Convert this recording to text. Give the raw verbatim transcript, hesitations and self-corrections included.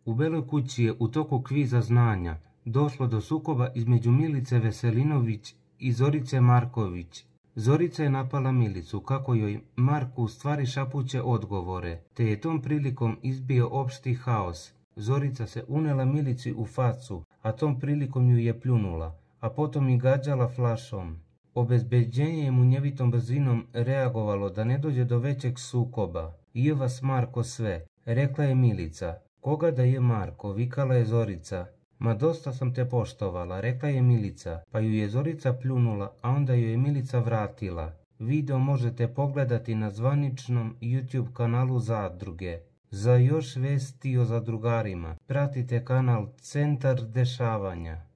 U Beloj kući je u toku kviza znanja došlo do sukoba između Milice Veselinović i Zorice Marković. Zorica je napala Milicu kako joj Marko u stvari šapuće odgovore, te je tom prilikom izbio opšti haos. Zorica se unela Milici u facu, a tom prilikom ju je pljunula, a potom i gađala flašom. Obezbeđenje je munjevitom brzinom reagovalo da ne dođe do većeg sukoba. Je vas Marko sve, rekla je Milica. Koga da je Marko, vikala je Zorica. Ma dosta sam te poštovala, rekla je Milica, pa ju je Zorica pljunula, a onda ju je Milica vratila. Video možete pogledati na zvaničnom YouTube kanalu Zadruge. Za još vesti o zadrugarima pratite kanal Centar dešavanja.